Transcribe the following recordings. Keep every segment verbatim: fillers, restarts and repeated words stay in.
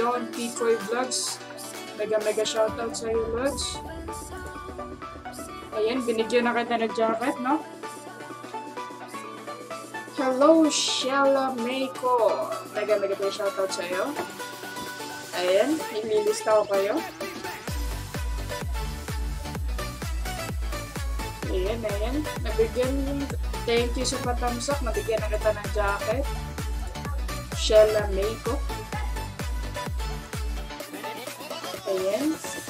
Don Picoy Vlogs. Mega mega shoutout sa iyo, Lods. Ayan, binigyan na kita ng jacket, no? Hello, Shella Meiko. Mega mega mega shoutout sa iyo. Ayan, ililista ko kayo. Ayan, ayan. Nabigyan, thank you sa patamsak. Nabigyan na kita ng jacket. Shella Meiko. Ayan.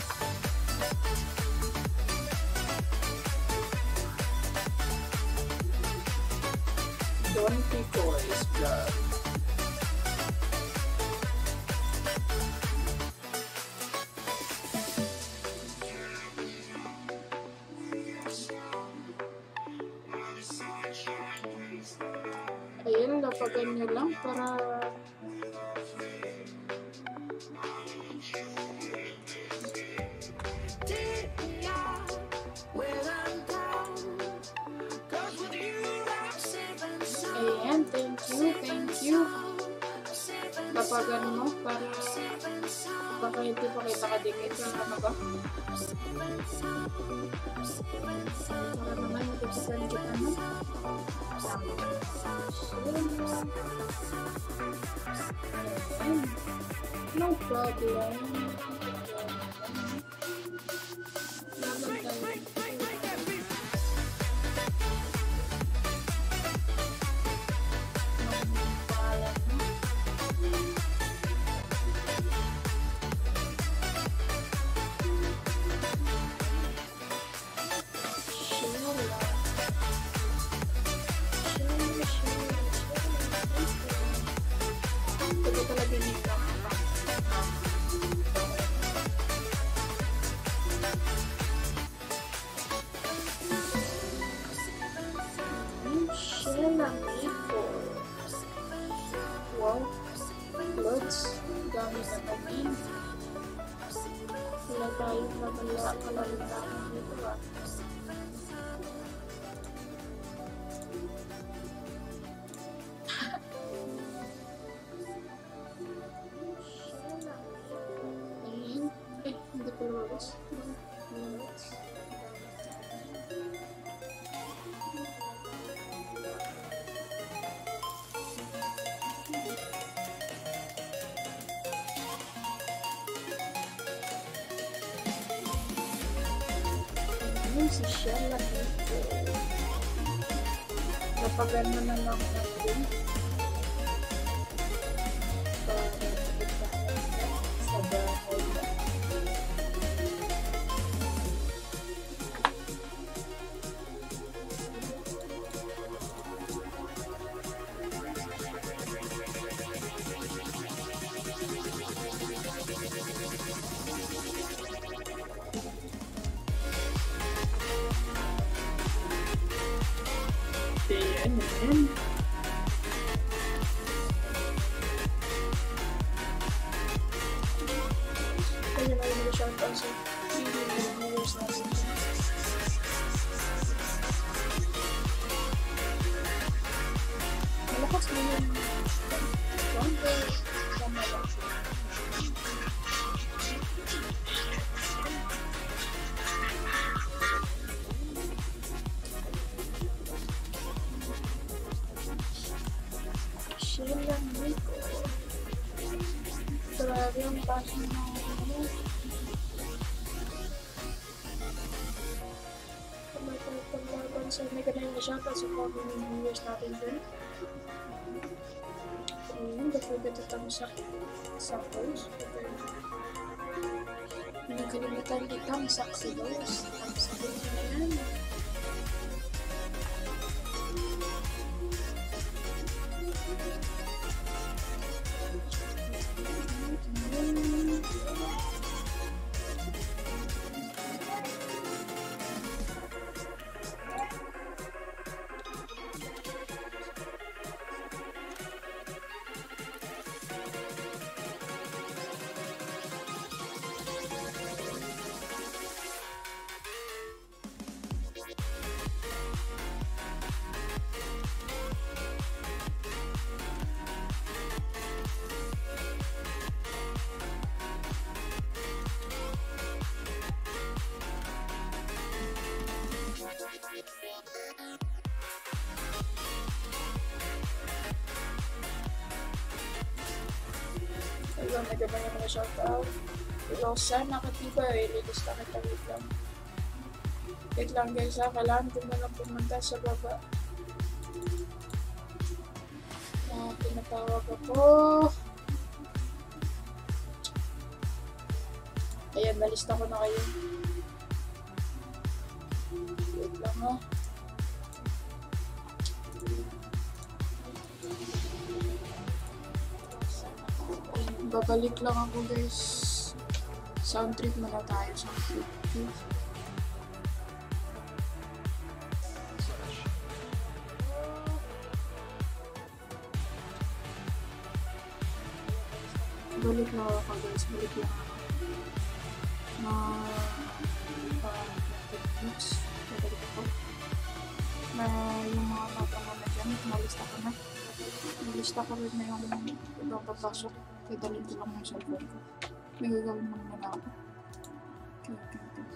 Don Picoy's Vlog. Ayan, lapagan nyo lang para ayan, thank you, thank you. Lapagan mo para baka hindi pa kita kadikit yung ano ba? Para naman nagsisan kita mo. Ayan. No problem. Laban tayo. Shella Meiko. Wow, Lods, dami na kami. Wala tayong mamala kalalitaan dito ba? Ayan. Eh, hindi ko Lods. Lods. Si Shella Meiko. Napagan mo na lang natin para itahan sa bahay na. Ayan, ayan. Kaya na yung shoutout sa three viewers natin. Malakas mo yung counter sa malakas. Shella Meiko. Grabe yung passion na ano. Paglaban sa mega na yung shoutout sa mga viewers natin din. Ayun, dapat ito sa sa post. Hindi kalimutan dito ang saksi dos. Ang sabi na yan. lang nagabay mga shoutout. Rosanna Katibay, latest na kita, wait lang. Wait lang guys ha, kailangan ko na lang pumunta sa baba. Ah, pinatawag ako. Ayan, nalista ko na kayo. Wait lang ha. Babalik lang ako guys. Sound trip muna tayo. Sound trip. Balik lang ako guys. Balik lang ako. Na uh, techniques. Babalik ako. Na yung mga matang na dyan. Nalista ko na. Nalista ko rin na yung ibang papasok. Kaya dalhin ko lang yung cellphone ko. May gagawin mo na ako. Okay, okay, okay.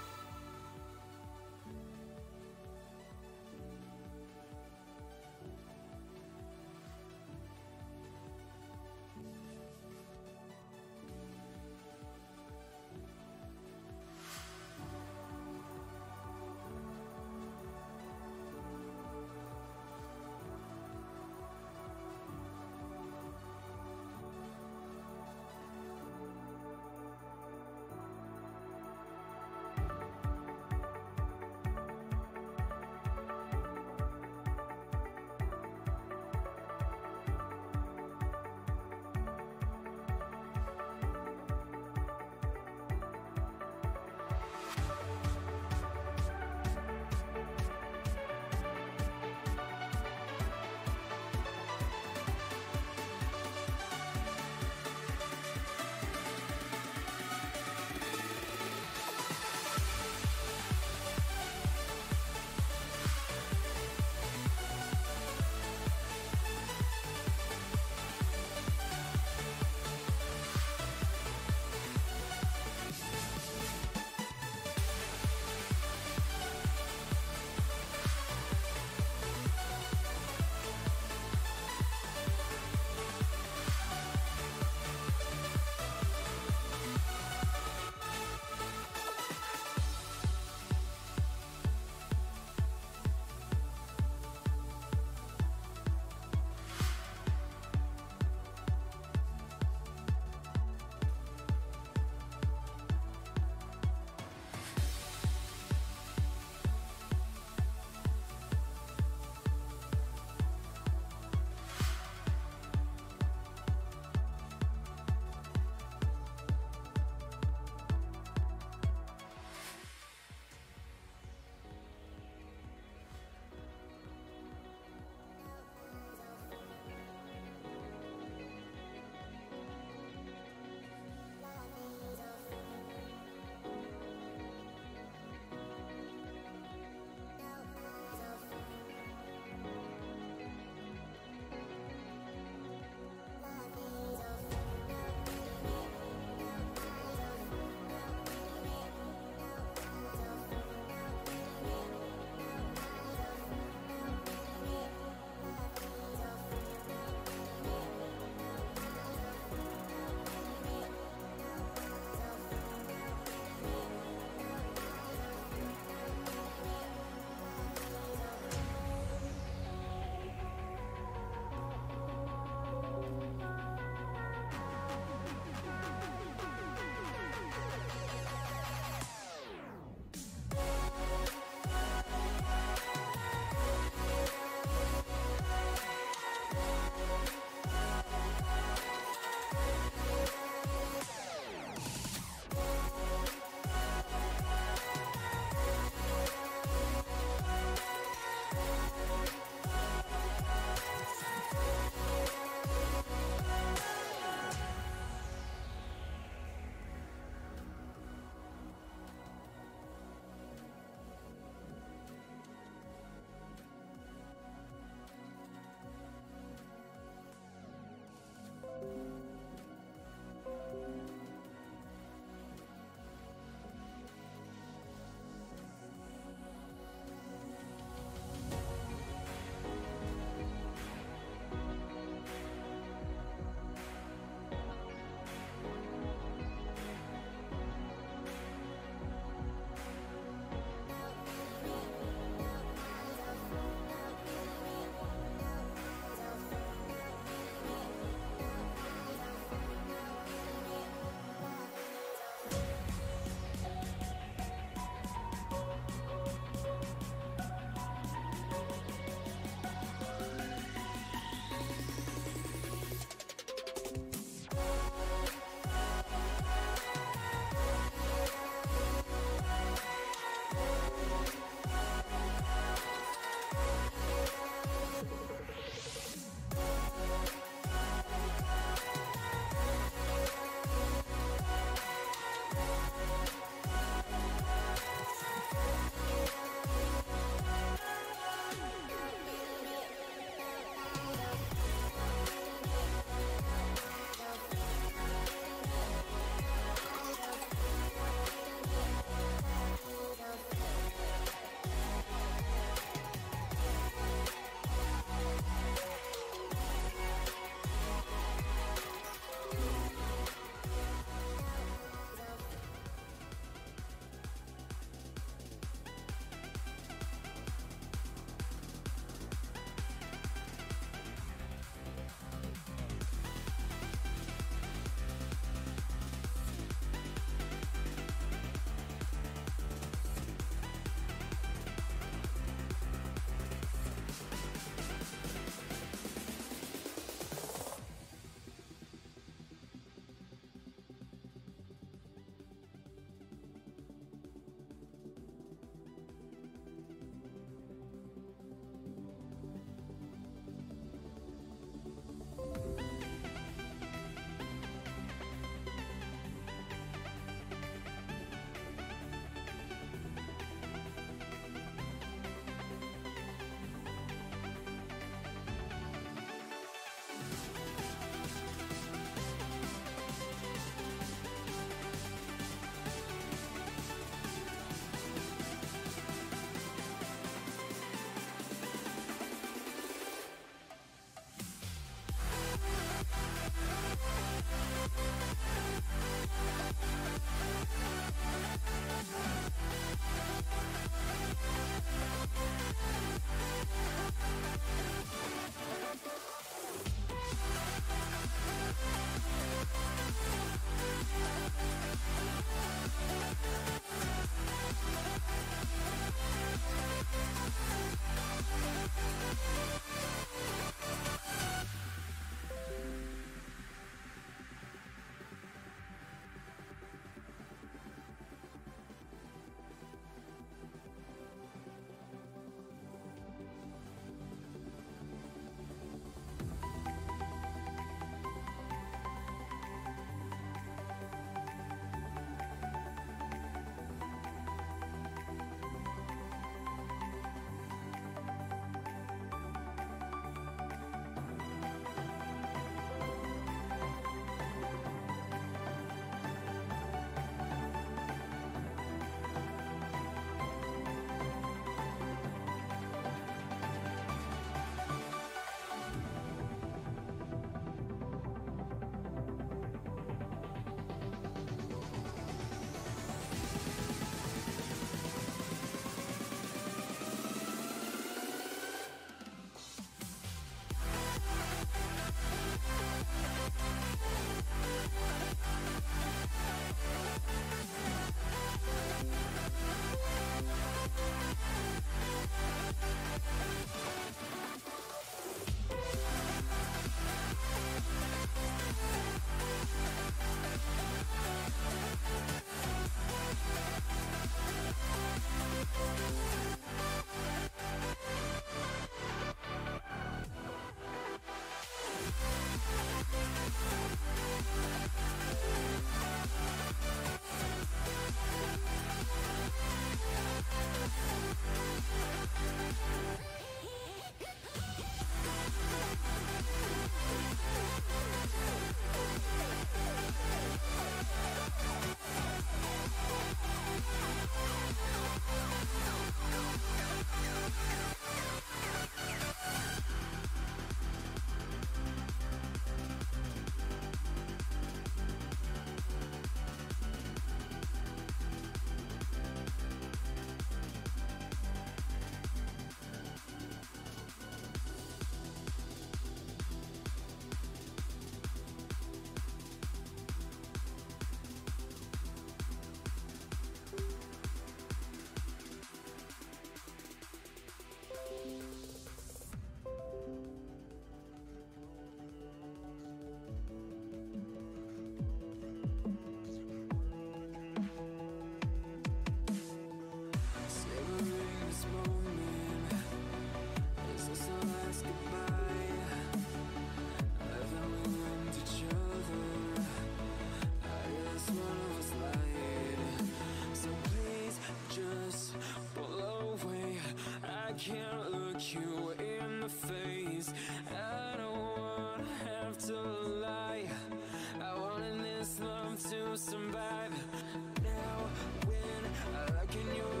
you in the face. I don't wanna have to lie, I wanted this love to survive. Now when I look in your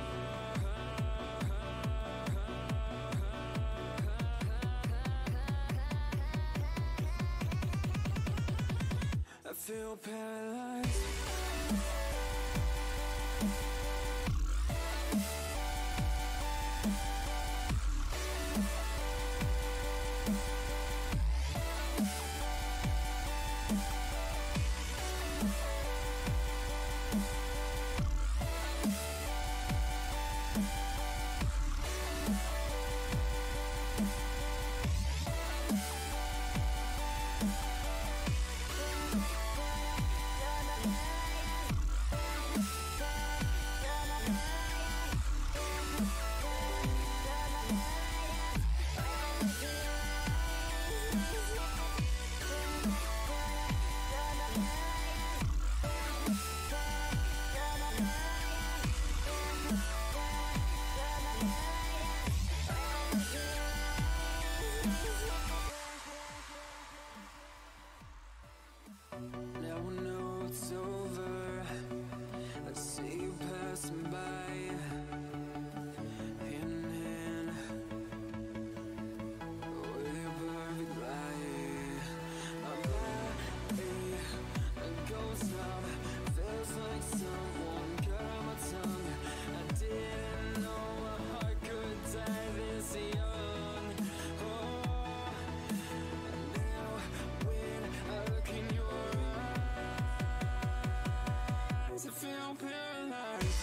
I feel paralyzed. Now I know it's over, I see you passing by, hand in hand, with your perfect light. My body goes numb, feels like someone cut out my tongue. I didn't know my heart could die this young. Oh, now when I look in your eyes, I feel paralyzed.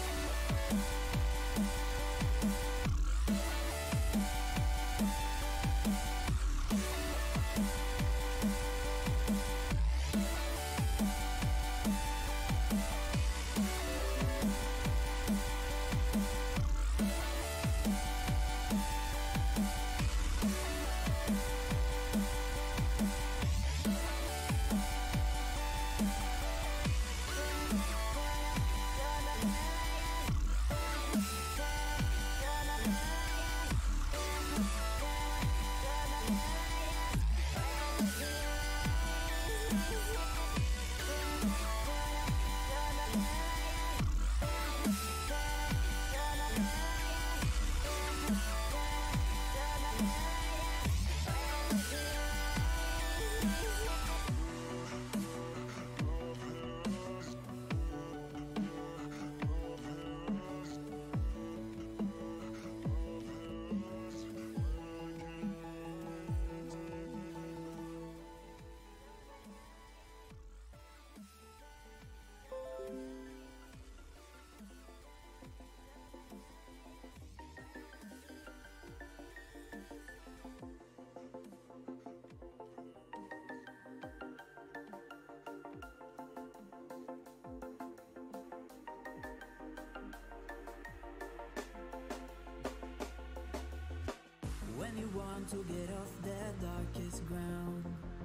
When you want to get off the darkest ground,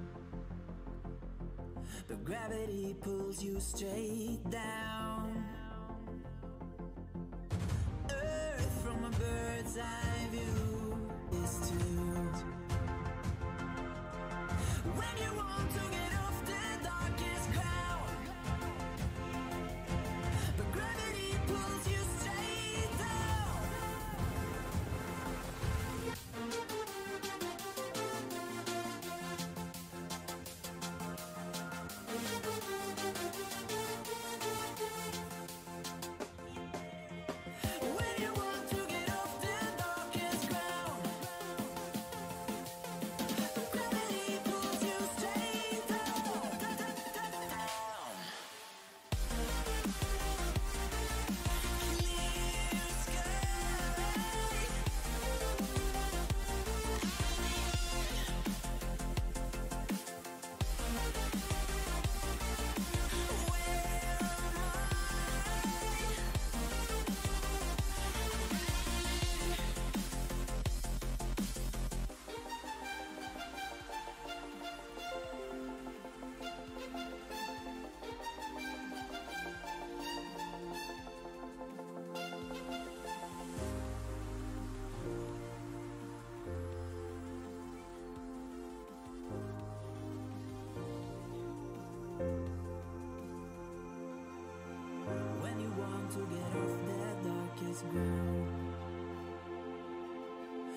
but gravity pulls you straight down. Earth from a bird's eye view is too. When you want to get off the darkest ground, but gravity pulls you straight down.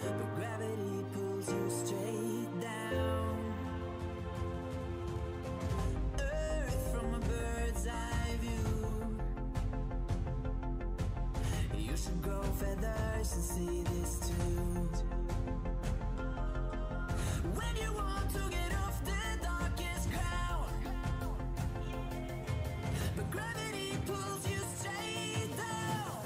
but gravity pulls you straight down. Earth from a bird's eye view. You should grow feathers and see this too. When you want to get off the darkest ground, but gravity pulls you straight down.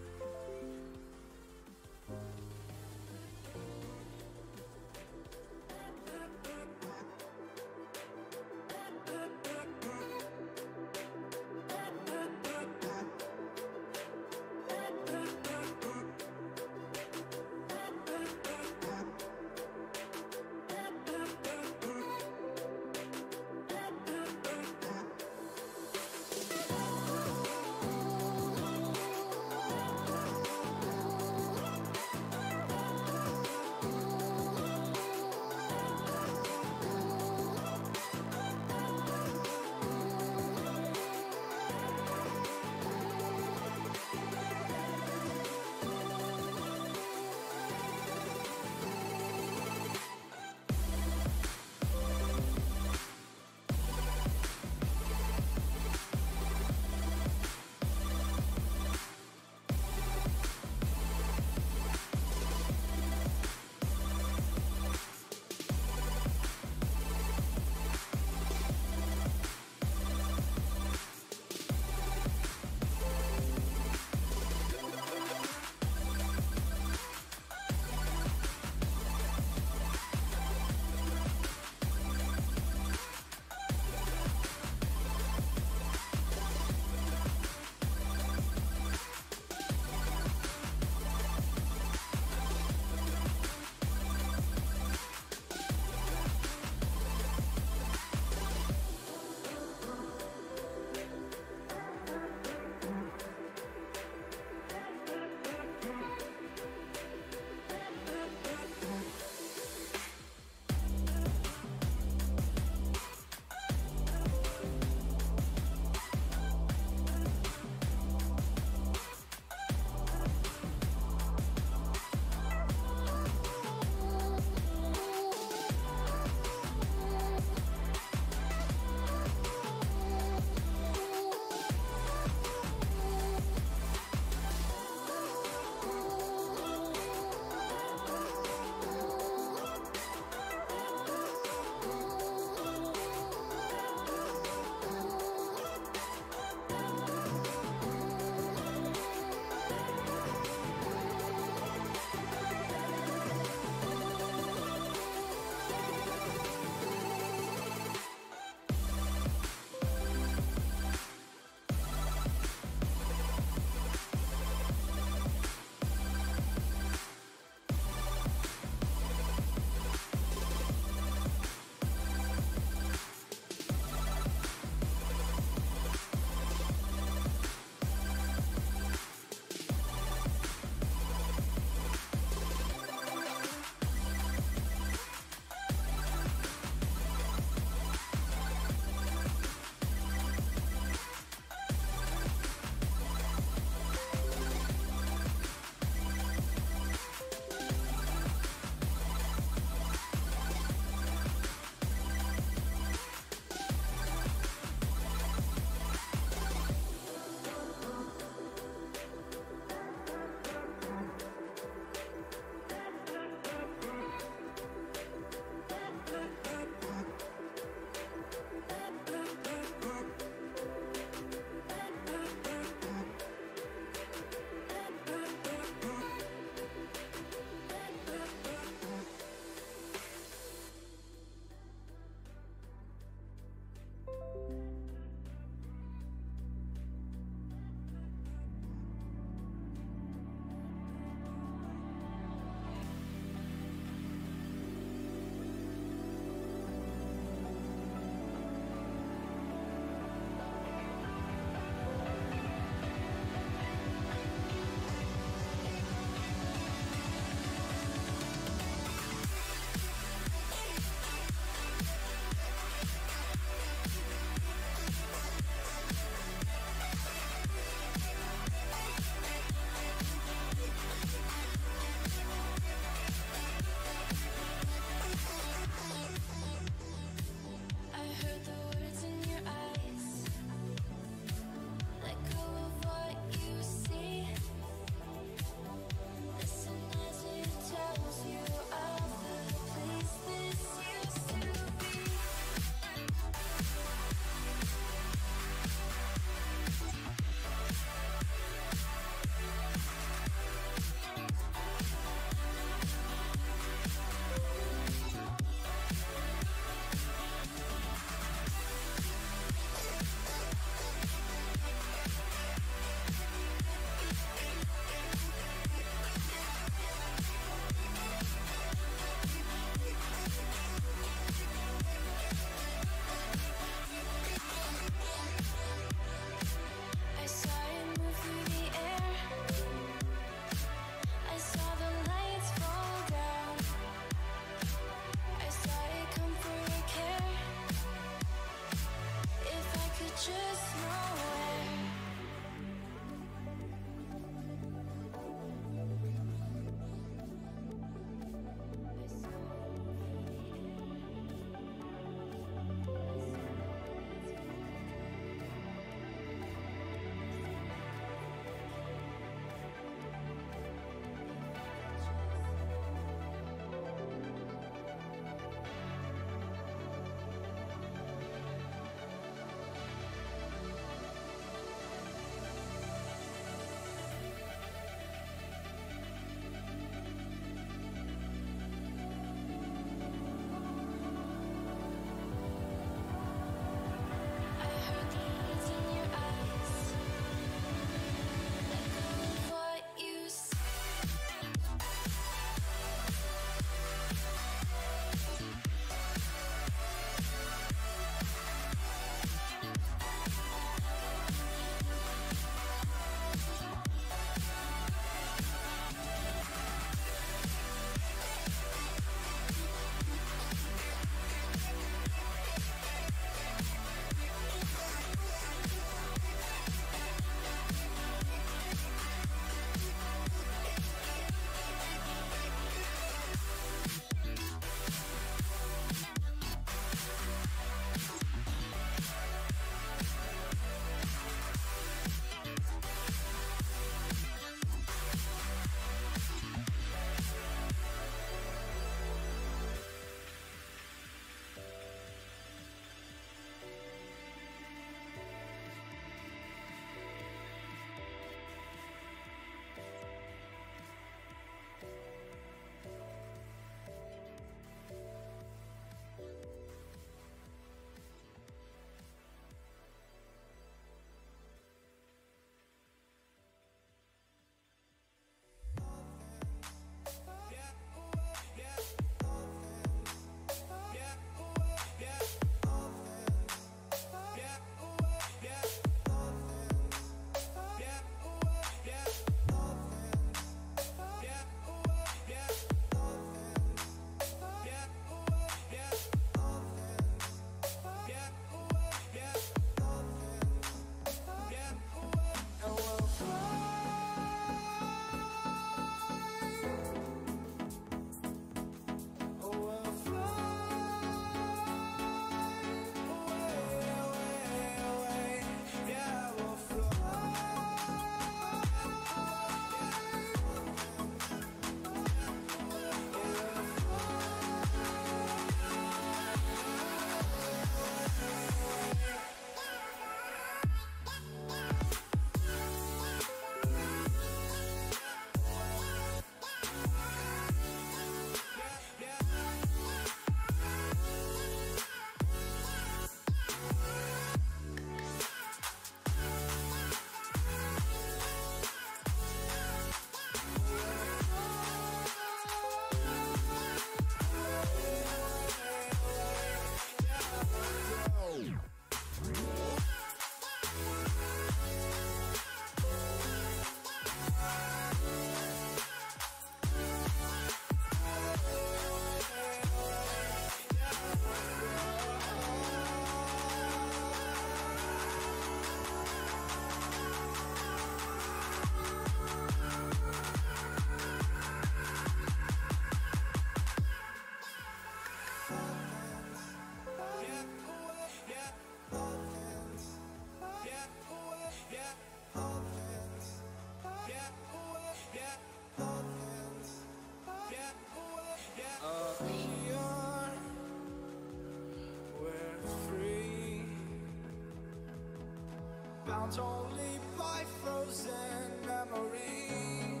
bound only by frozen memories.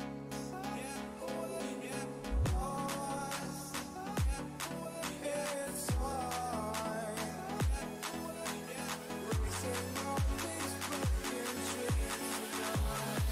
It's hard racing all these broken dreams tonight.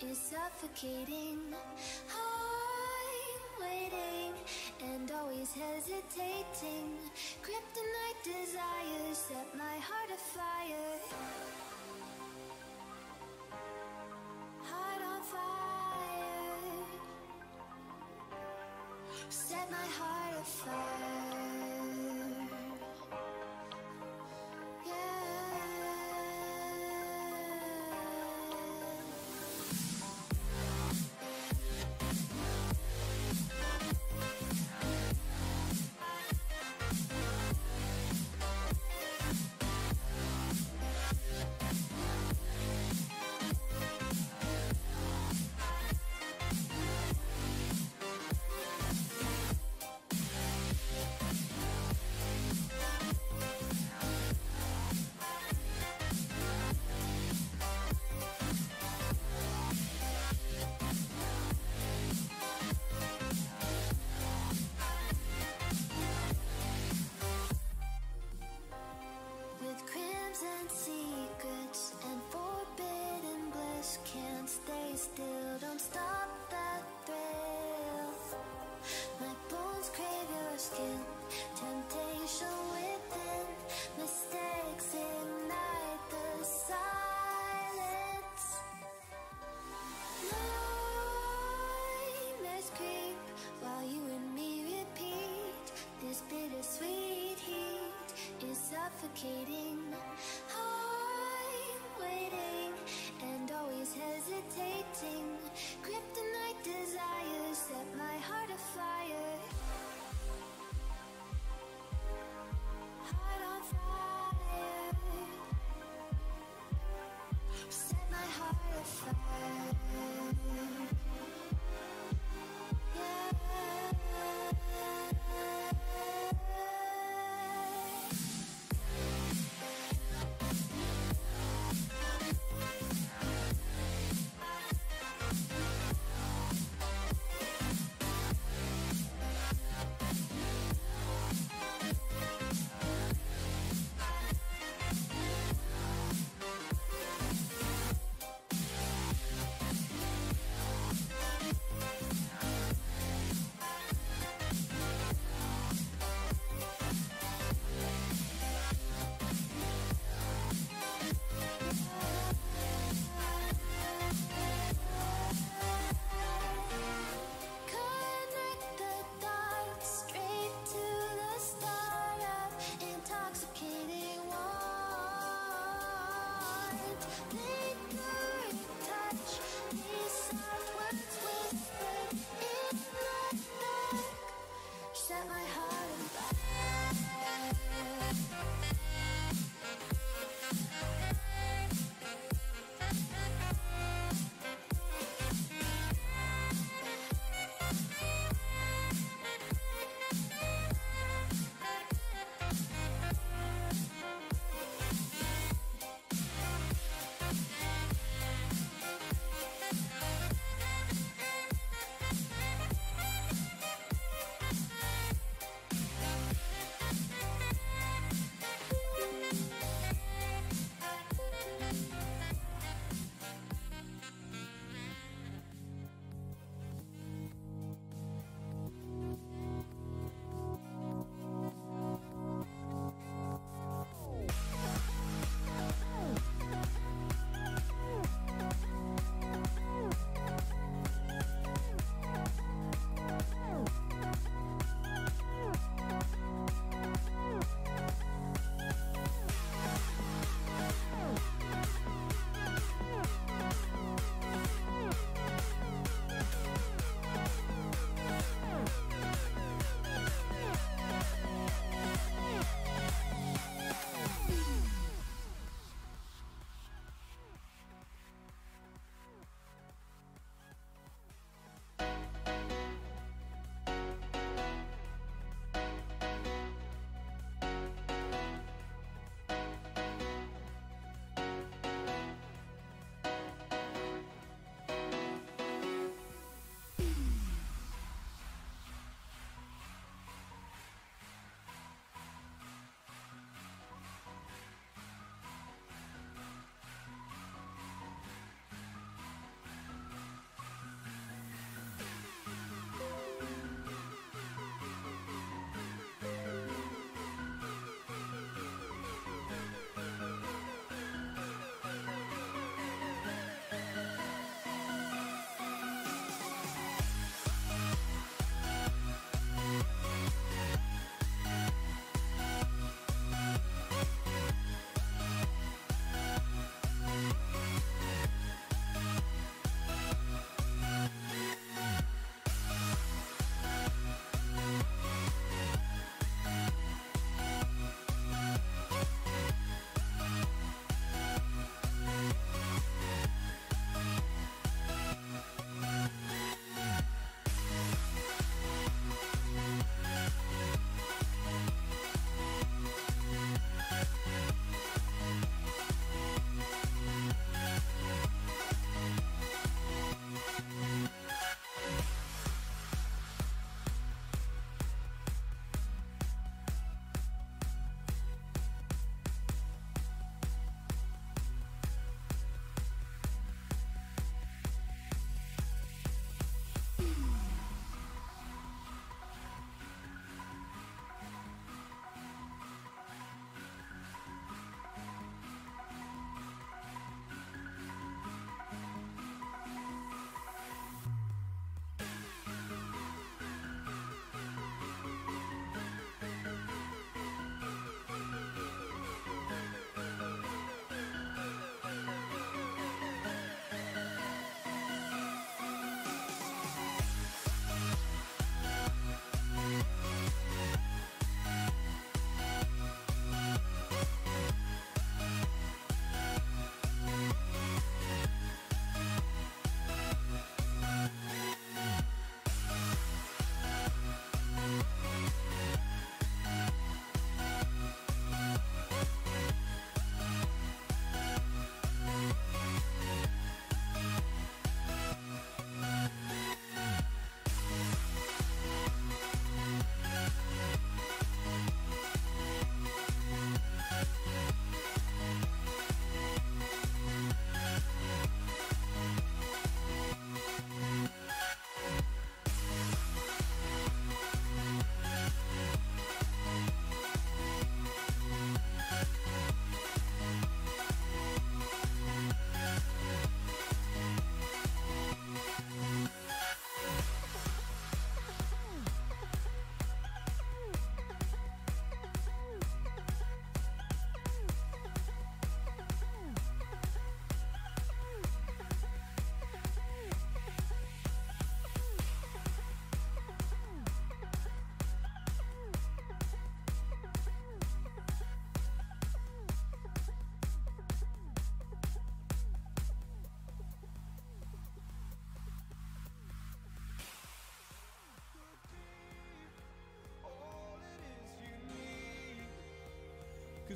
is suffocating. I'm waiting and always hesitating. Kryptonite desires set my heart afire. Heart on fire. Set my heart afire. Still, don't stop that thrill. My bones crave your skin. Temptation within. Mistakes ignite the silence. Nightmares creep while you and me repeat. This bittersweet heat is suffocating. I'm waiting and always hesitating. Kryptonite desires set my heart afire. Heart on fire. Set my heart afire. Yeah.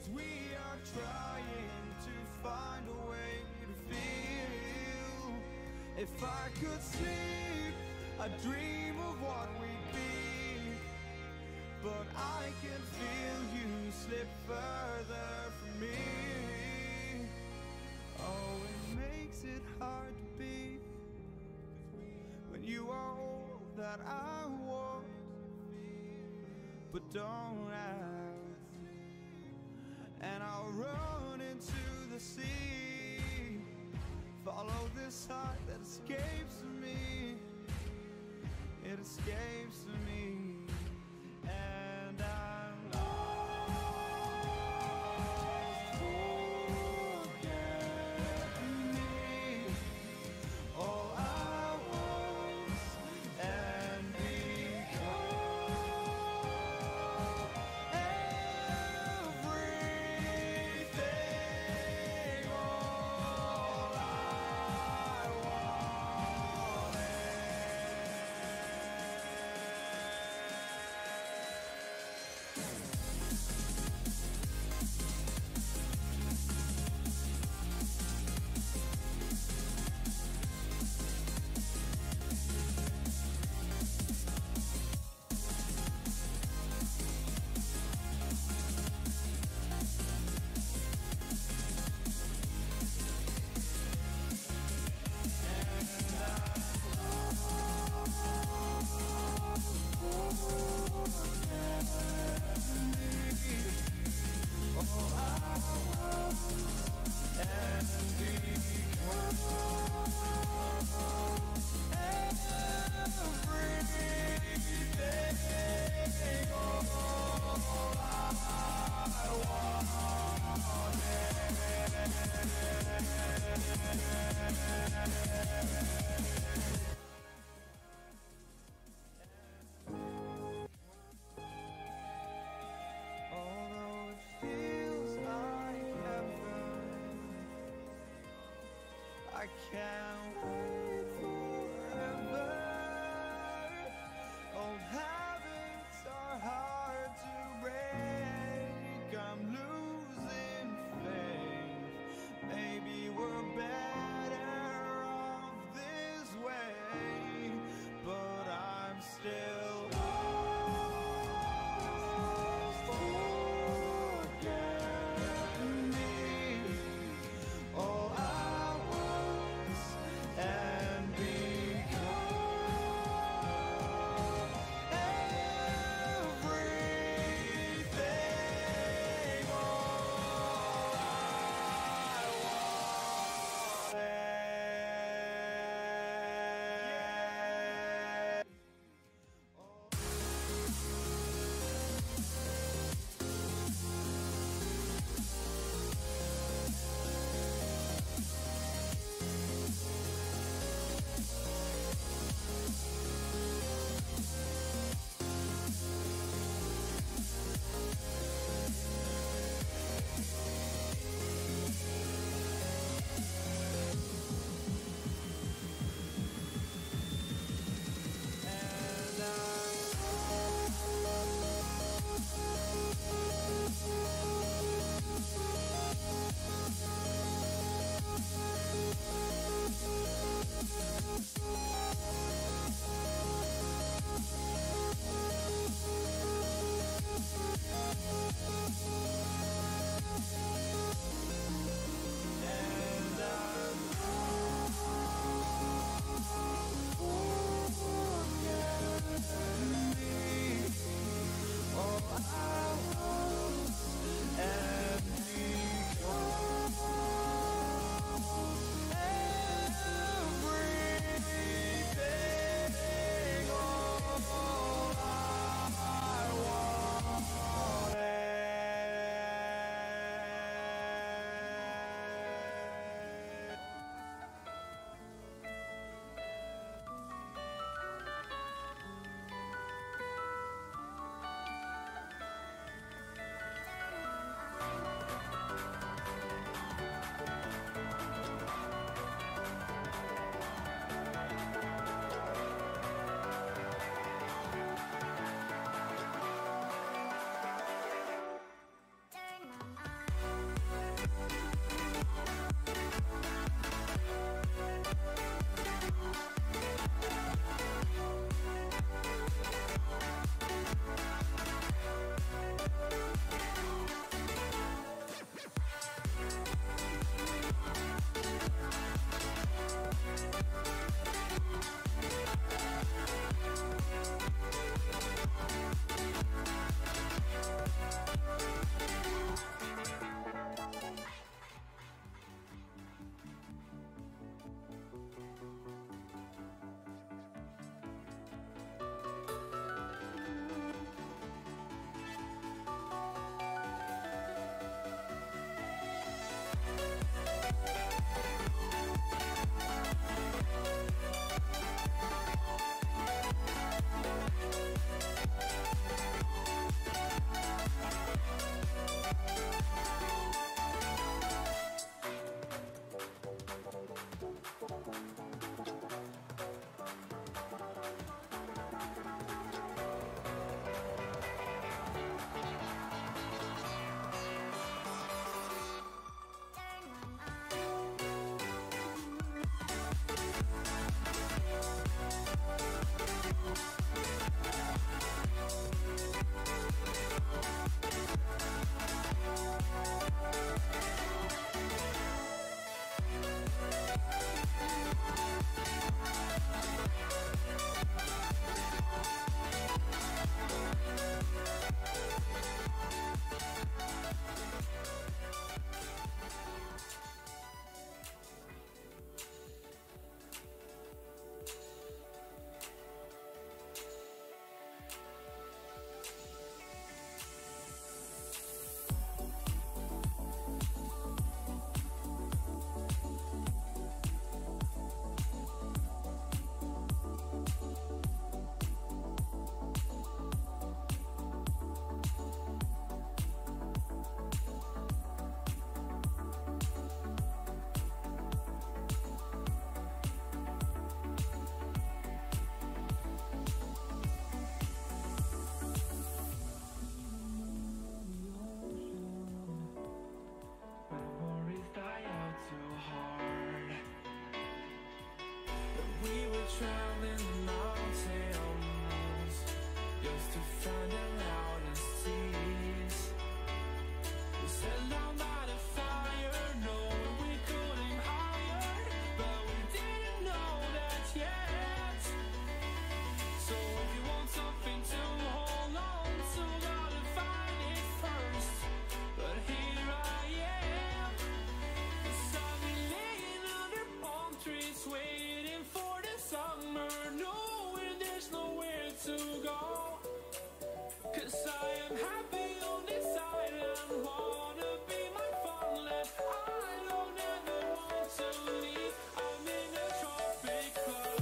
'cause we are trying to find a way to feel. If I could sleep, I'd dream of what we'd be, but I can feel you slip further from me. Oh, it makes it hard to be when you are all that I want, but don't ask. And I'll run into the sea, follow this heart that escapes me. It escapes me, and I'm lost. Forget me, all I was and become everything, all I Although it feels like heaven, I can't wait forever. Old habits are hard to break. I'm losing faith. Maybe we're better off this way, but I'm still forget me, all I was go. 'Cause I am happy on this island, wanna be my farmland. I don't ever want to leave, I'm in a tropic club.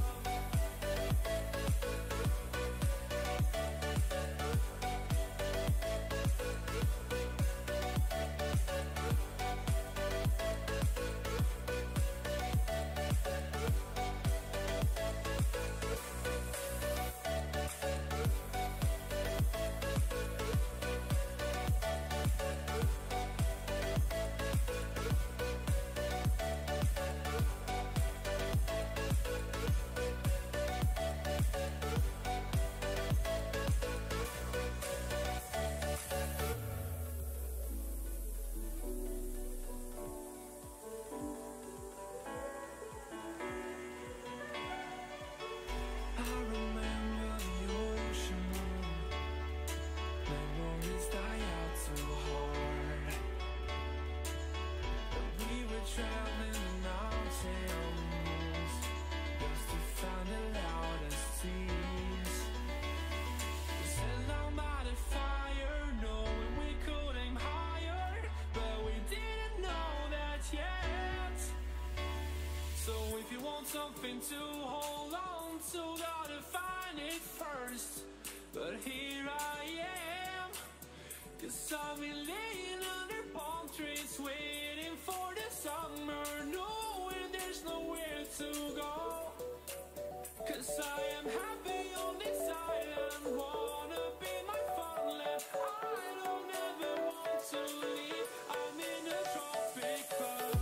I remember the ocean, memories die out too hard. We were traveling the mountains just to find the loudest seas. We sat down by the fire, knowing we could aim higher, but we didn't know that yet. So if you want something to hold on to, gotta find it first. But here I am, 'cause I've been laying under palm trees, waiting for the summer, knowing there's nowhere to go. 'Cause I am happy on this island, wanna be my farmland. I don't ever want to leave, I'm in a tropic club.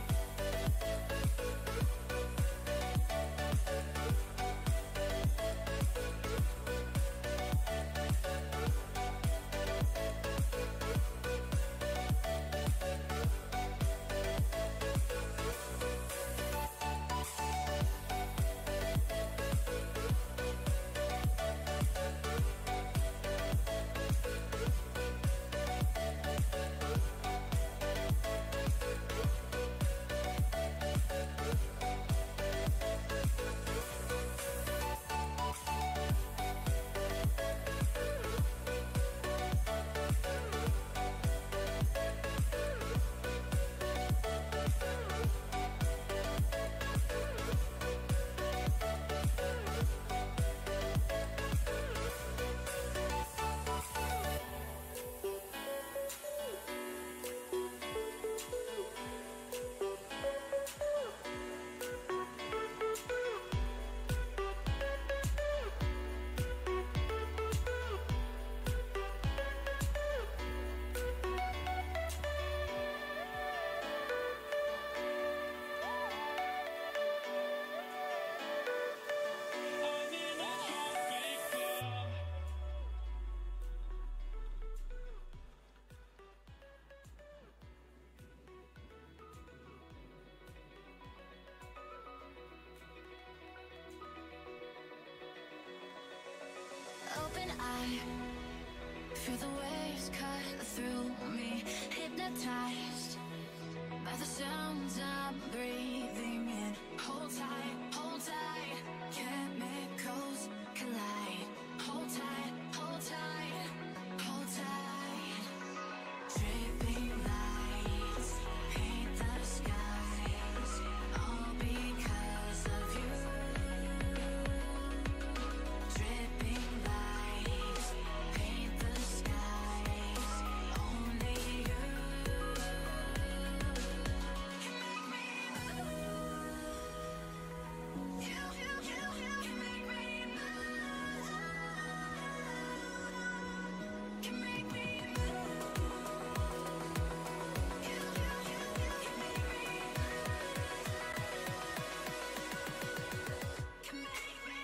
I'm in a tropic club. Open eye, feel the waves cut through me, hypnotized by the sounds I'm breathing in. Hold tight, hold tight, chemicals collide. Hold tight, hold tight, hold tight. Dripping lights paint the skies, all because of you. Dripping lights paint the skies, only you can make me move. You, you, you, you can make me move. Can make me move. You, you, you, you can make me move. Can make me.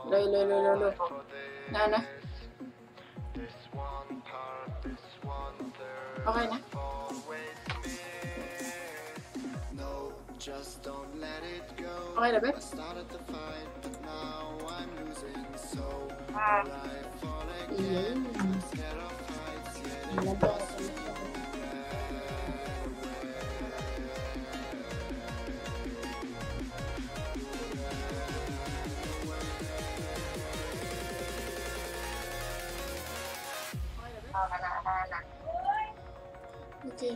Lo, lo, lo, lo, lo. Na, na. Okay na? Okay na ba? Ah, Iyon. Wala ba ako? ah, na, na, na. Okay.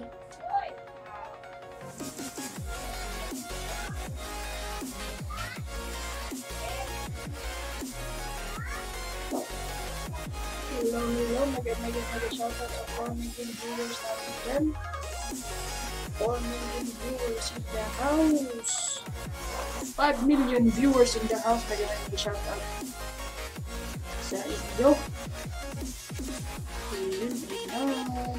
Hello, hello. Mega, mega, mega shoutout sa four million viewers natin dyan. four million viewers in the house. five million viewers in the house. Mega, mega shoutout sa inyo. Ayun, ayun.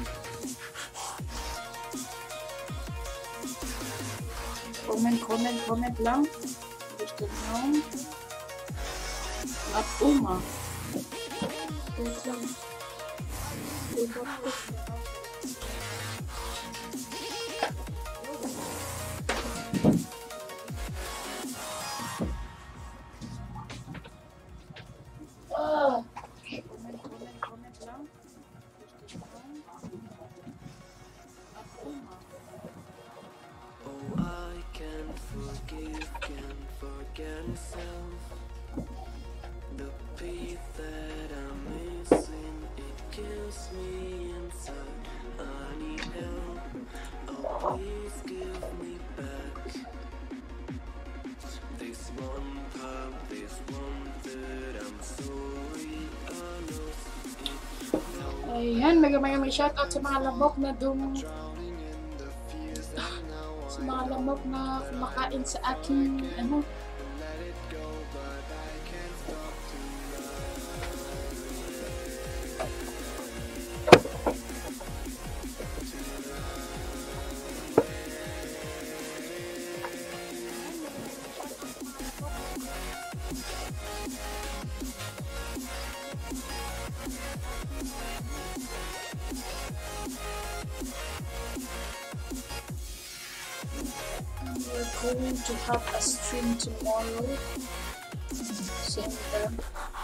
Comment, comment, comment lang. Gusto nyo. At uma. Wait lang. Wait lang. Ah! Comment, comment, comment lang. Gusto nyo. At uma. Oh, I can't forgive, can't forget myself. The peace that I'm missing, it kills me inside. I need help. Oh, please give me back this one part, this one that I'm sorry I lost it. No, Ayan, mega mega may shoutout sa mga lamok na dum drowning in the fears that now sa mga lamok na kumakain sa aking ano, let it go, but I can't stop to we're going to have a stream tomorrow. Same time.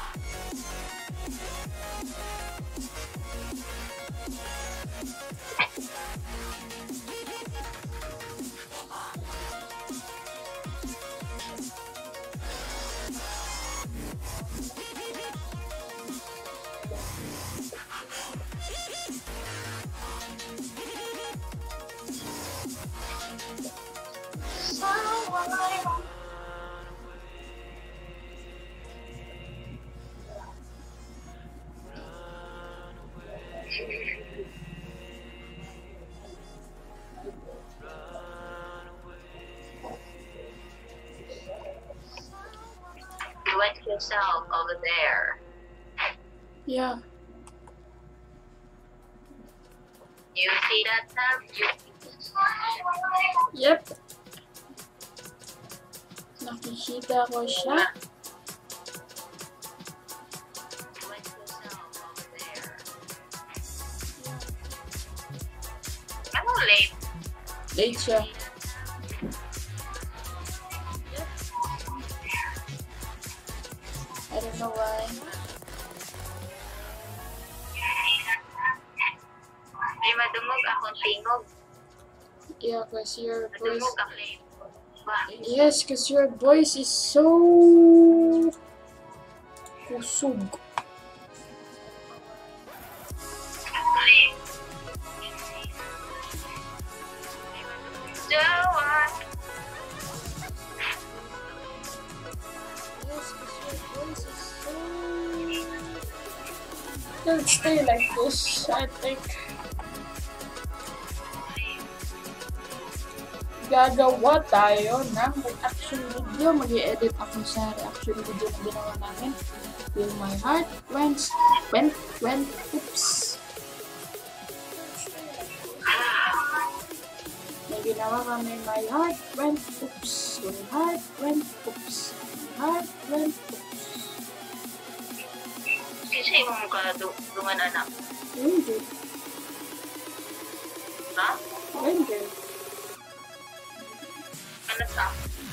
You went yourself over there. Yeah. You see that, Sam? You Yep. Nakikita ko siya. you went yourself over there. Ano late? Late siya. I don't know why. May madumog akong tingog. Yeah, cause your voice. Madumog ang late. Ba? Yes, cause your voice is so kusog. Joan! Yes, cause your voice is so. Don't stay like this, I think. Gagawa tayo ng reaction video. Mag-i-edit ako sa reaction video na ginawa namin. Till my heart went, went, went, oops. May ginawa kami, my heart went, oops. My heart went, oops. My heart went, oops. di mo ka dungan anak. Hindi. Ha? Hindi. Ano sa?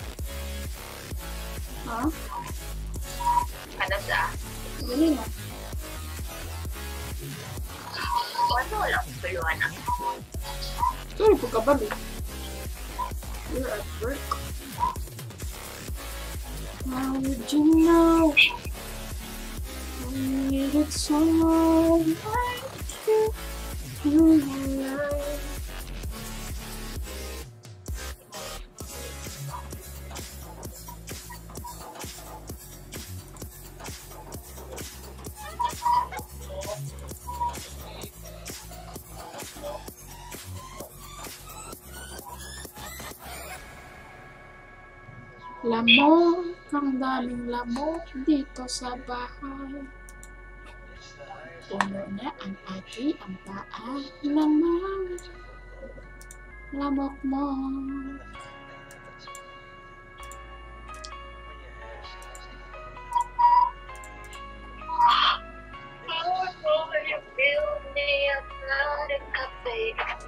Ha? Ano sa? Dali na. Ano lang kayo anak? Sorry po ka ba, babe? You're at work. How would you know? I needed someone like you in my life. Lamok, ang daming lamok dito sa bahay. Puno na ang ati, ang paa ng mga lamok mo. You build me a flooded cafe.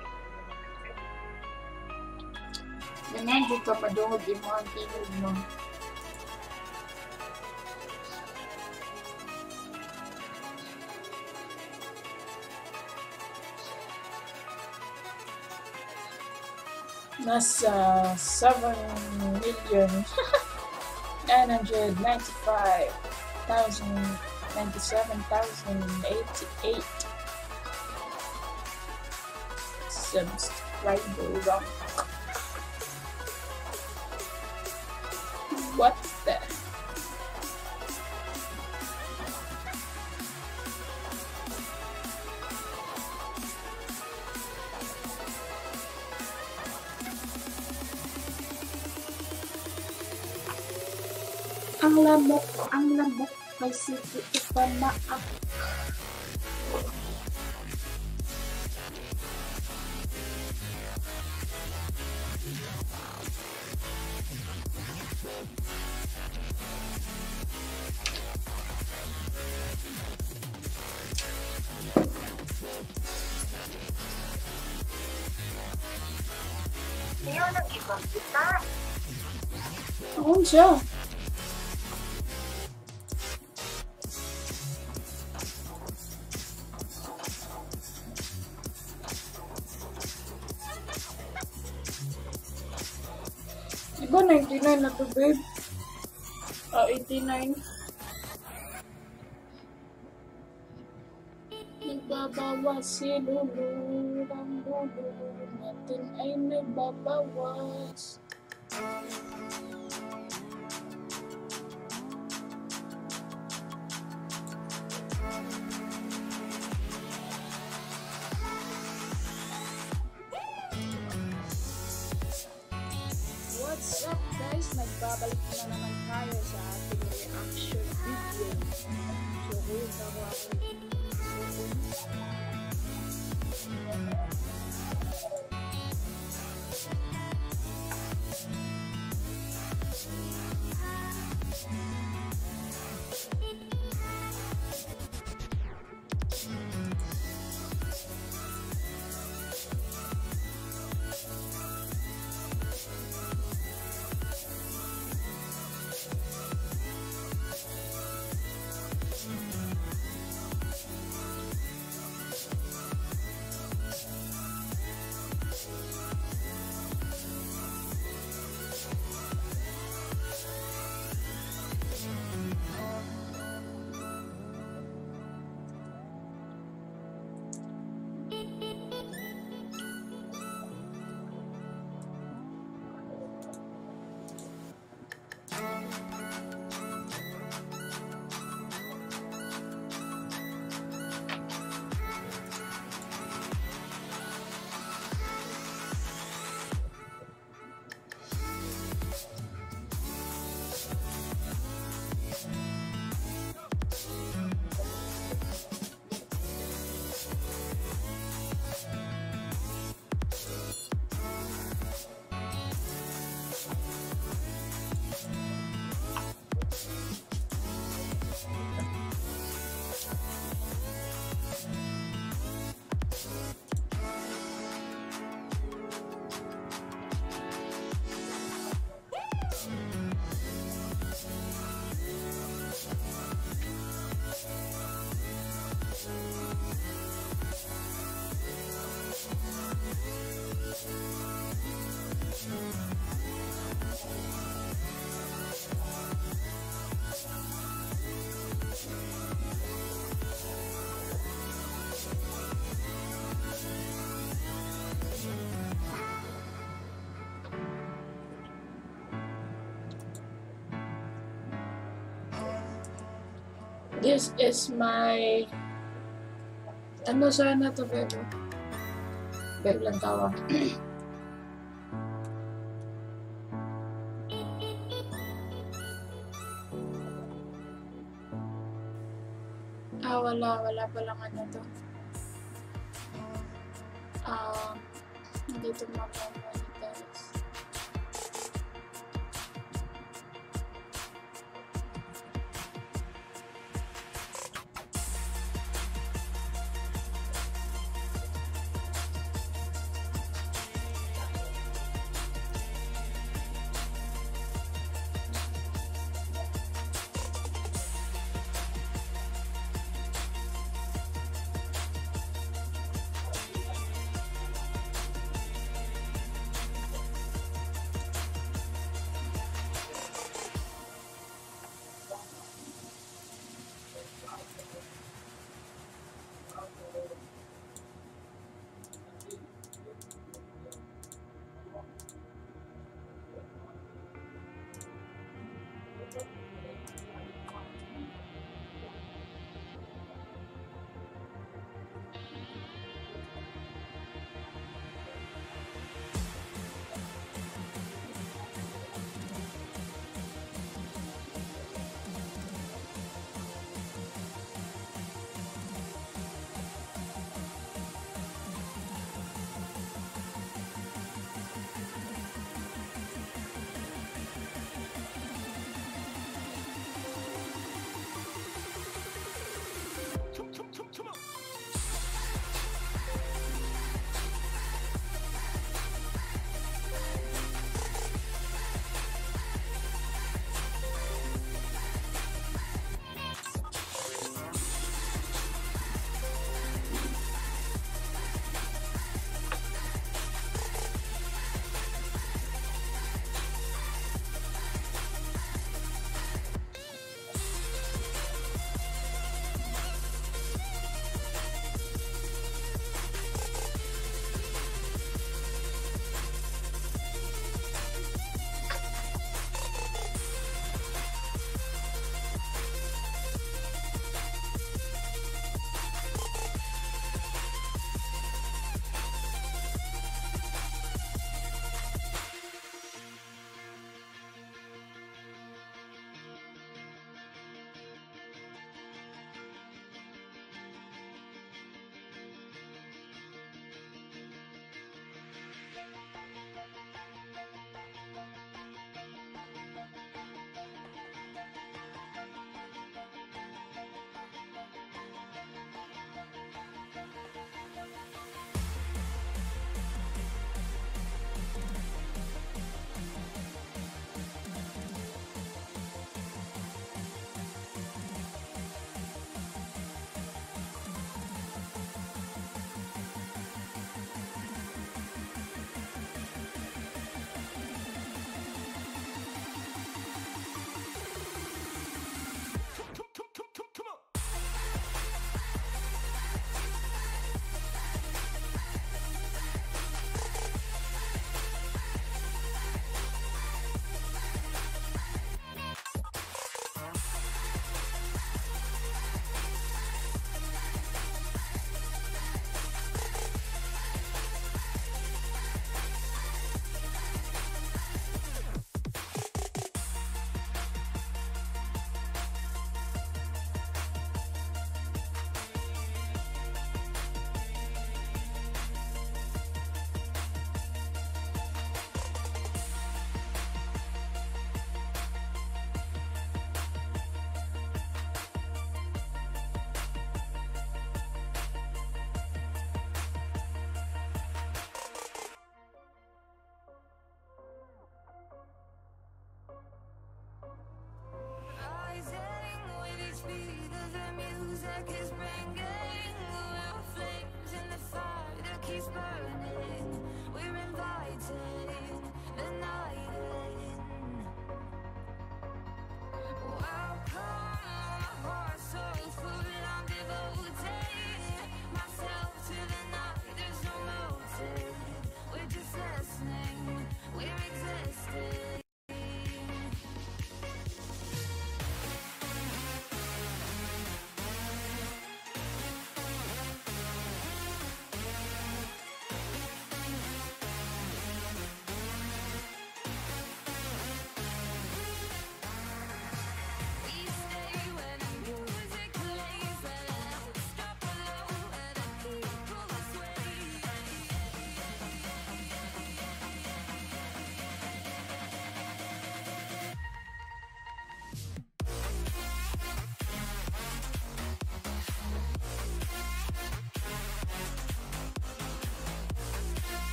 Ganyan, di ka madungog yung mga tinig mo. Nasa seven million nine hundred ninety-five thousand ninety-seven thousand eighty-eight subscribers. What the? Ang lamok, ang lamok, may sisi ipa na ako. Ayaw nang ibang kita. Oo siya. Diba ninety-nine na to, babe? Ah, eighty-nine. Nagbabawas si Lulu, ang Lulu natin ay nagbabawas. What's up guys? Nagbabalik na naman tayo sa ating reaction video. So, wait ako ako. This is my... Ano sana to, Bebo? Bebo lang tawag. Ah, wala. Wala palang ano to. Ah, hindi ito mapamonetize.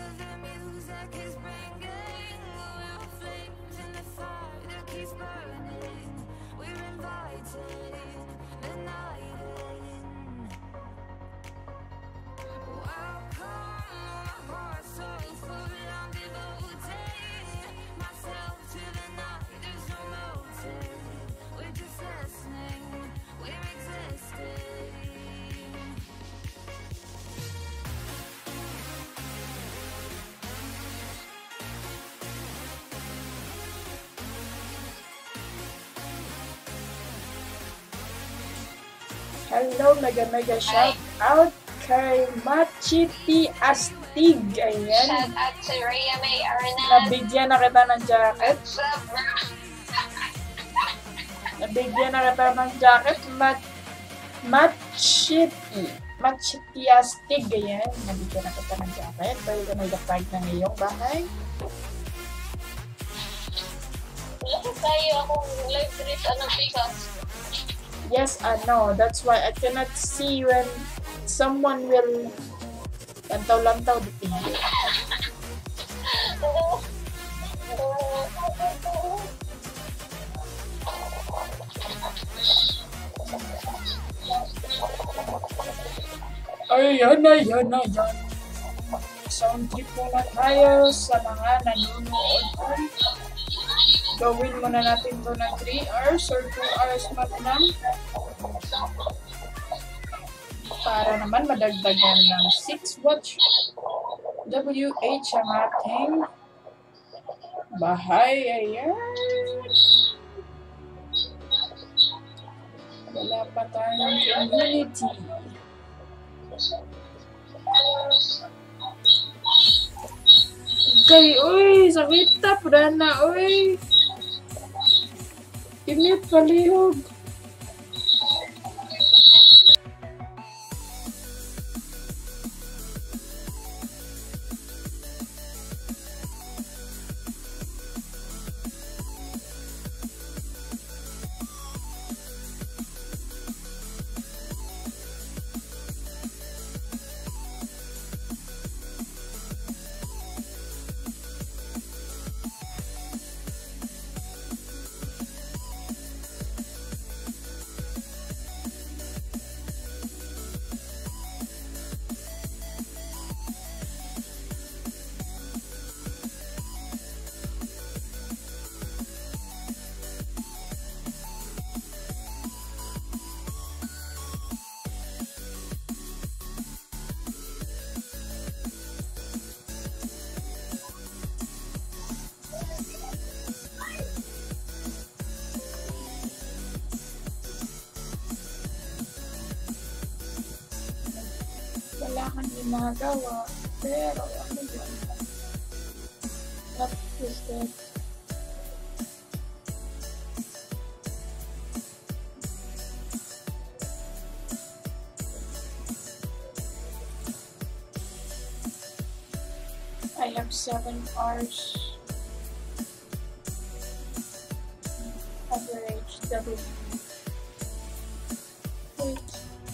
'cause the music is bringing. We're flames in the fire that keeps burning. We're inviting the night in. Welcome, my heart so full. I'm devoting myself to the night. There's no motive. We're just listening. We're existing. Hello, mega mega shout out kay Machiti Astig. Ayan. Shout out to Rhea May Arnaz. Nabigyan na kita ng jacket. What's up, bro? Nabigyan na kita ng jacket. Mat Machiti. Machiti Astig. Ayan. Nabigyan na kita ng jacket. Dahil ka nag-tag ng iyong bahay. Wala ko tayo akong live trip anong pikas. Yes, I know. That's why I cannot see when someone will lantaw-lantaw di tingin. Ay, yan na, yan na, yan. Sound trip muna tayo sa mga nanonood. Gawin muna natin to ng three hours or two hours man lang. Para naman madagdagan ng six watch W H ang ating bahay. Ayan. Wala pa tayong community. Okay, uy, sakit ta, pudana, uy. Init palihog. Wala kang ginagawa, pero ano yun? What is that? I have seven hours average W. Wait.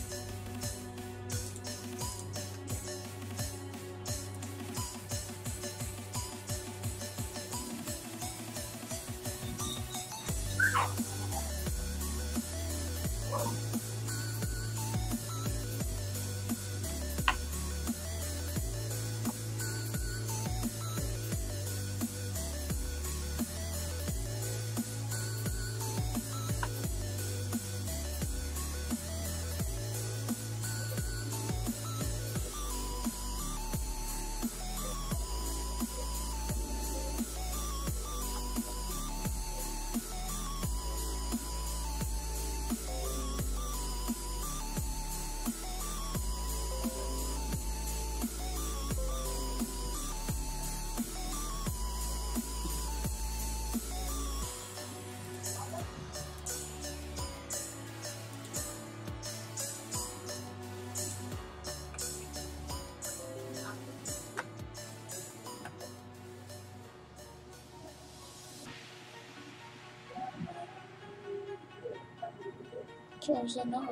There's another.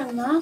sana.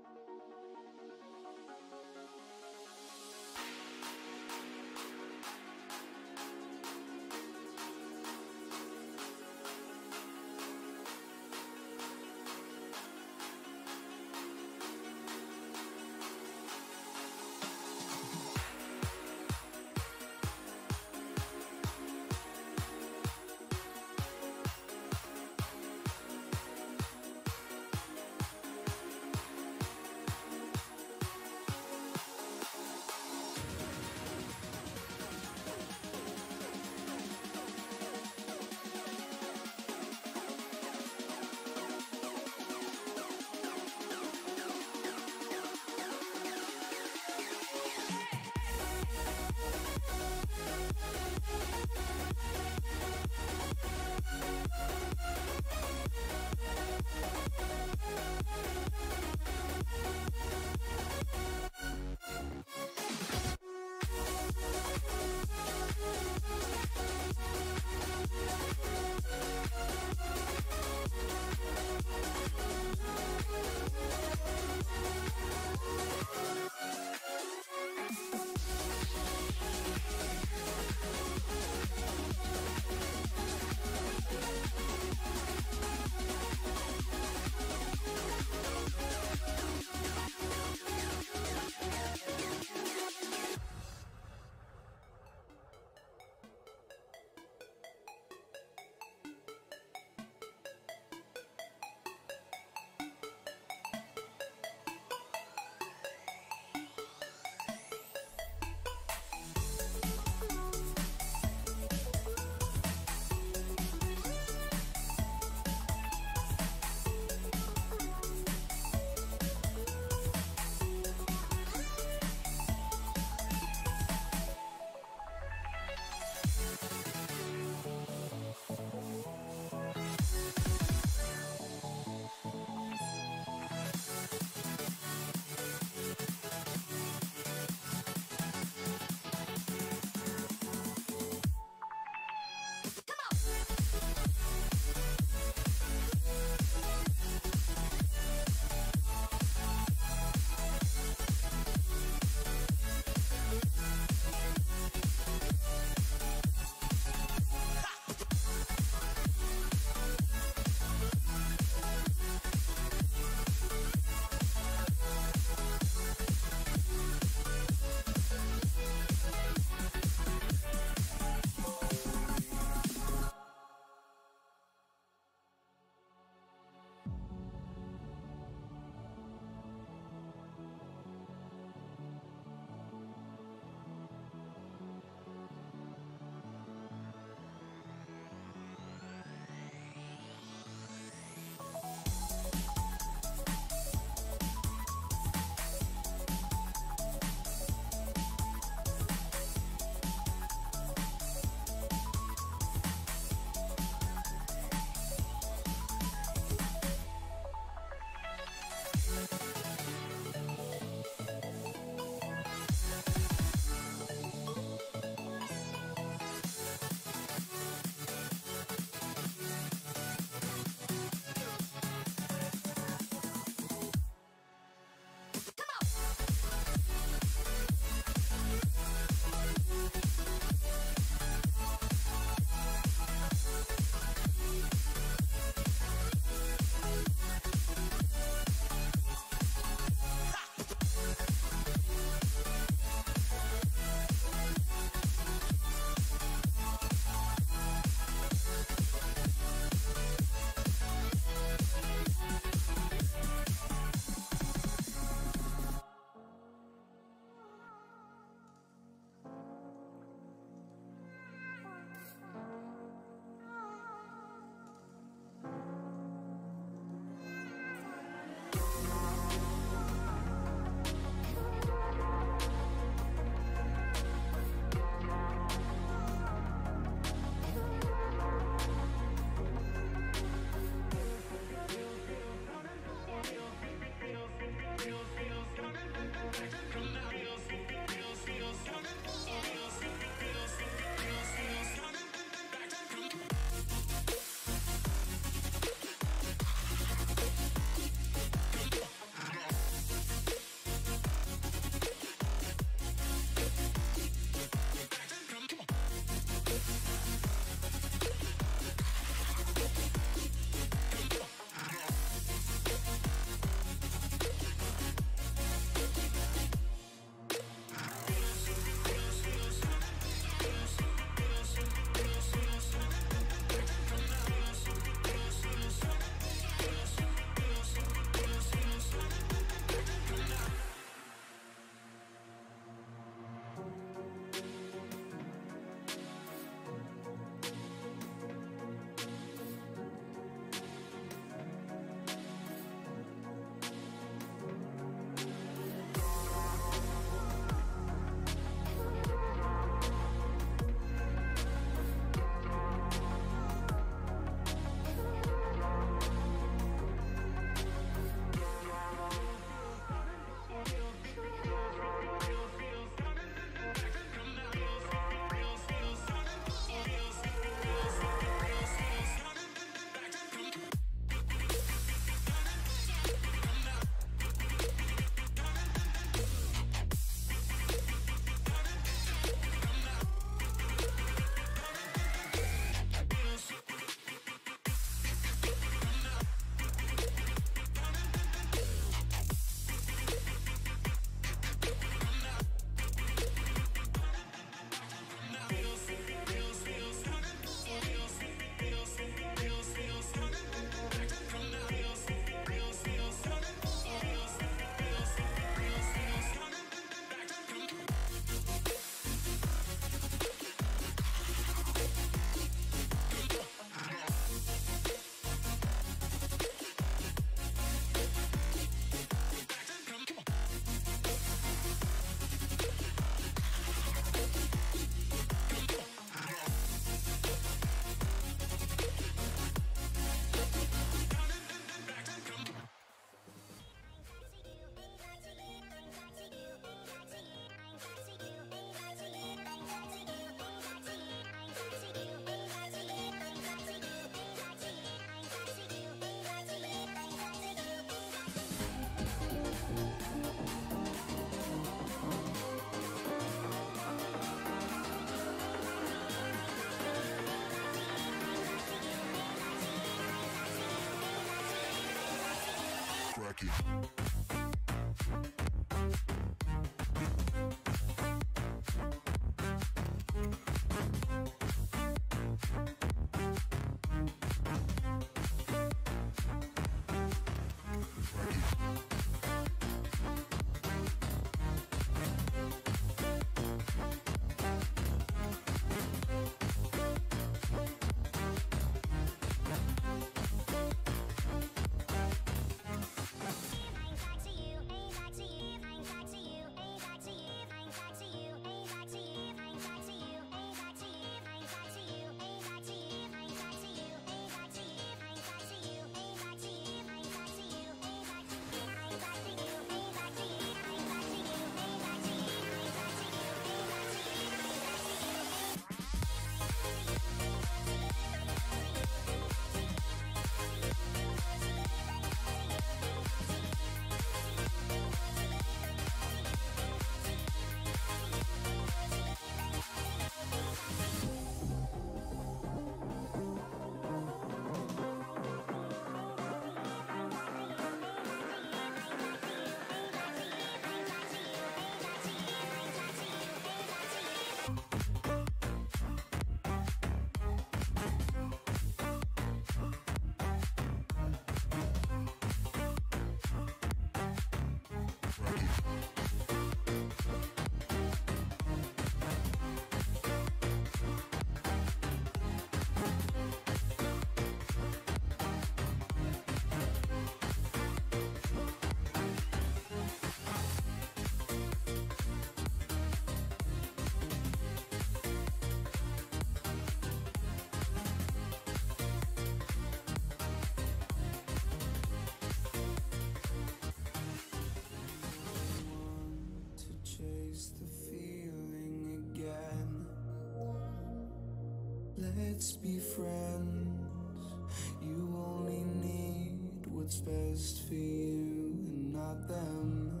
Let's be friends. You only need what's best for you and not them.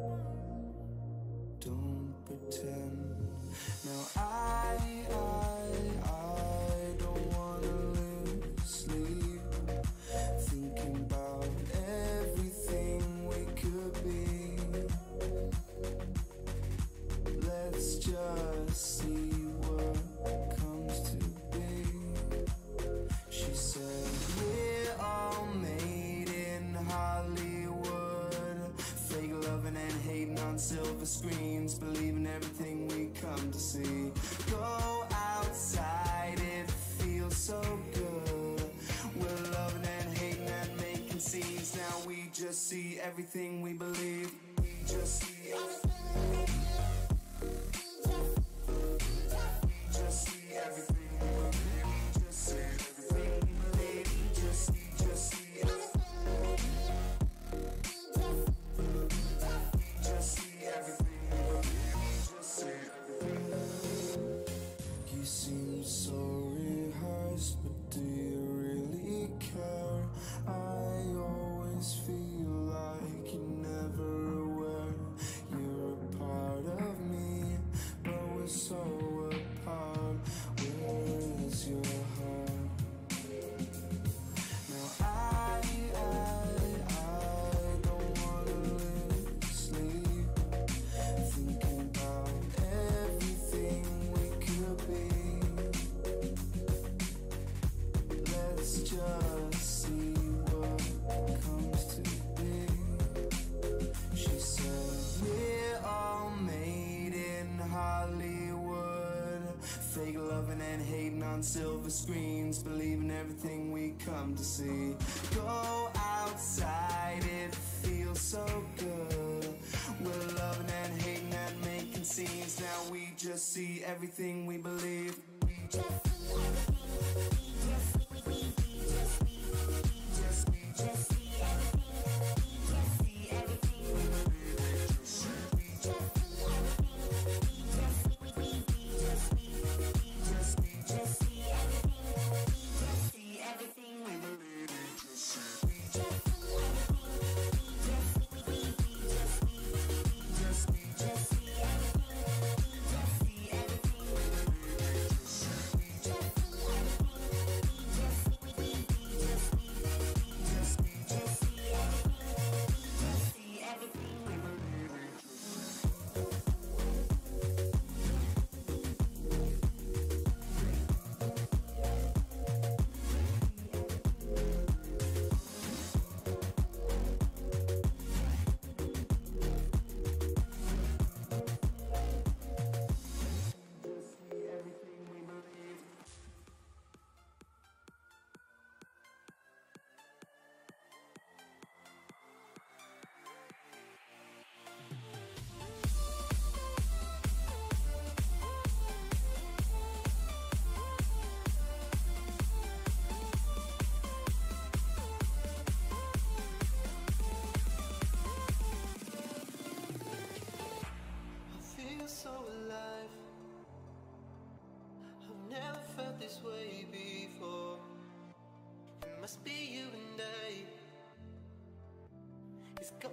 Don't pretend. Now I, I, I don't wanna lose sleep thinking about everything we could be. Let's just see what comes to be. She said, we're all made in Hollywood, fake loving and hating on silver screens, believing everything we come to see. Go outside, it feels so good. We're loving and hating and making scenes. Now we just see everything we believe. We just see everything. Silver screens, believing everything we come to see. Go outside, it feels so good. We're loving and hating and making scenes. Now we just see everything we believe. We just see everything. We just see, we, we, we just see, we just, we just see everything. We just see everything. We just see everything. We just see, we, we, we just see, we just, we just see.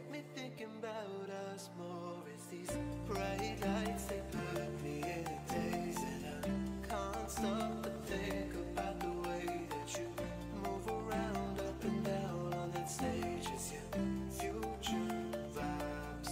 me thinking about us more. It's these bright lights, they put me in a daze, and I can't stop but think about the way that you move around up and down on that stage. It's your future vibes.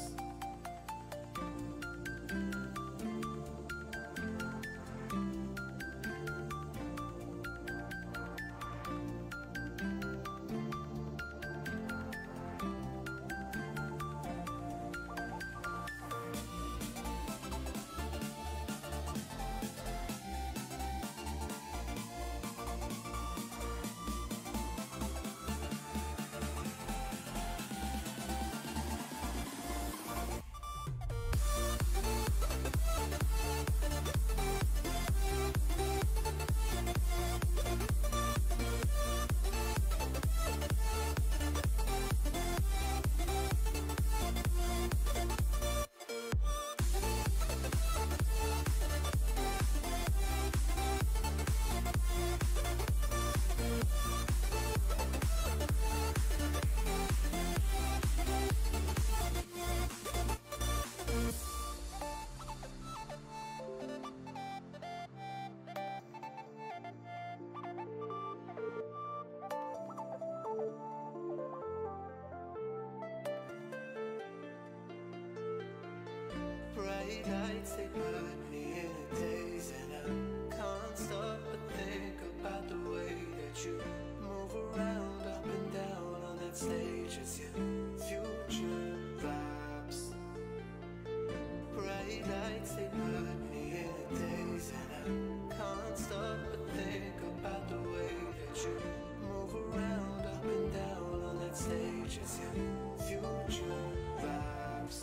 Bright lights, they put me in a daze, and I can't stop but think about the way that you move around up and down on that stage. It's your future vibes. Bright lights, they put me in a daze, and I can't stop but think about the way that you move around up and down on that stage. It's your future vibes.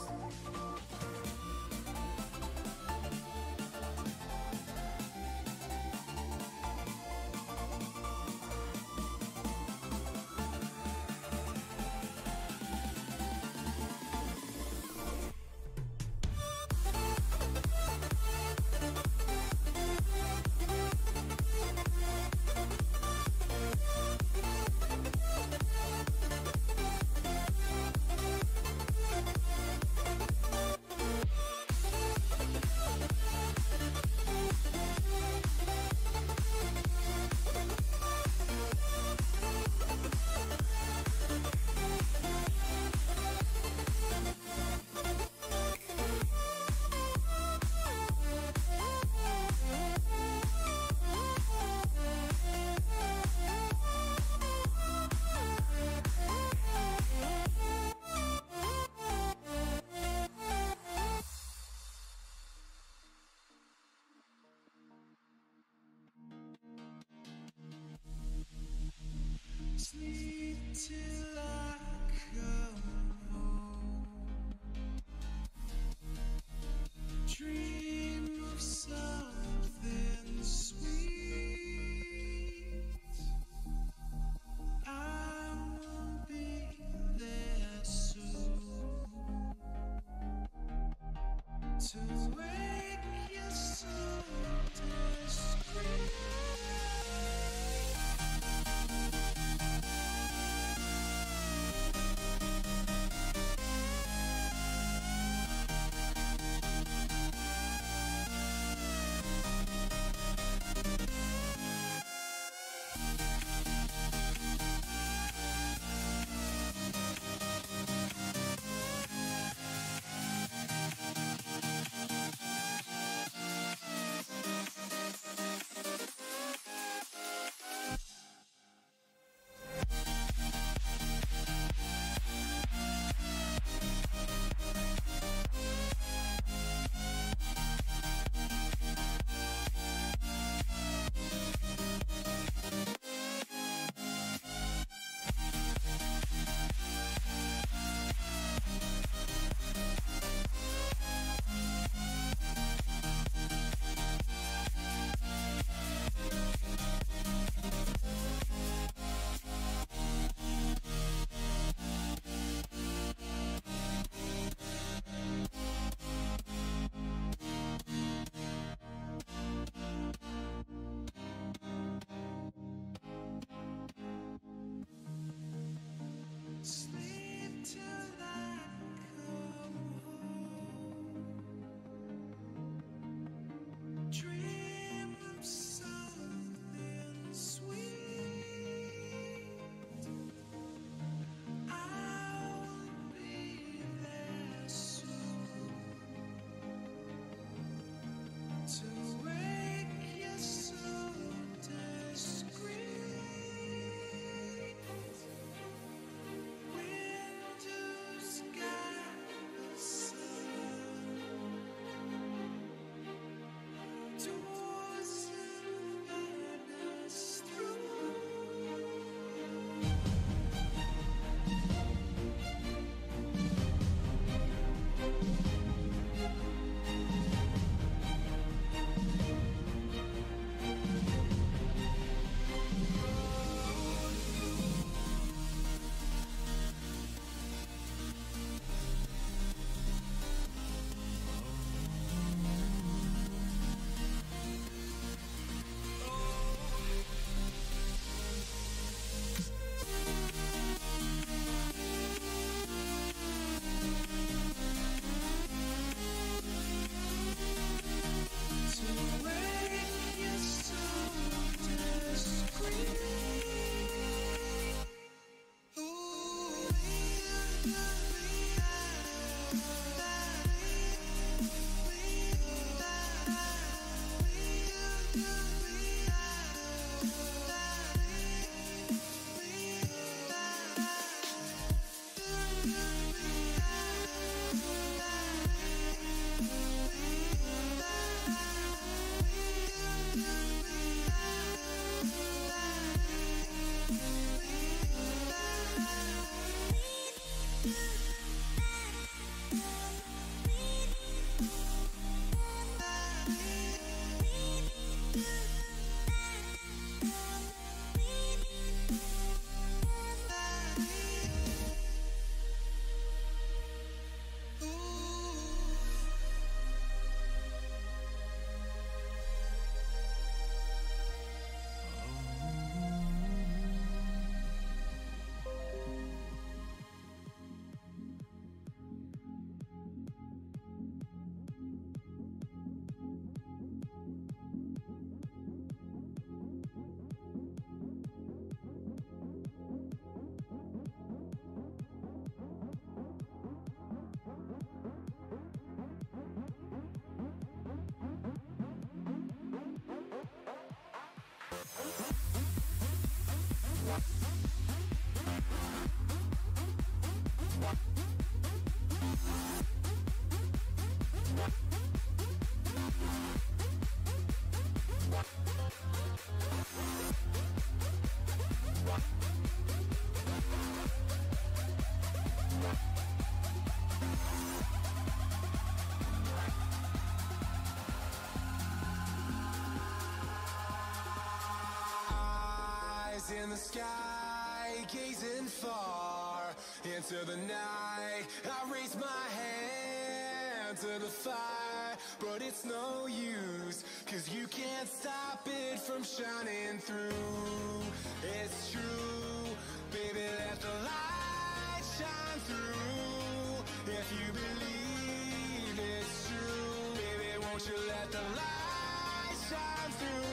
Eyes in the sky, gazing far into the night. I raise my hand to the fire, but it's no use, cause you can't stop it from shining through. It's true, baby, let the light shine through. If you believe it's true, baby, won't you let the light shine through?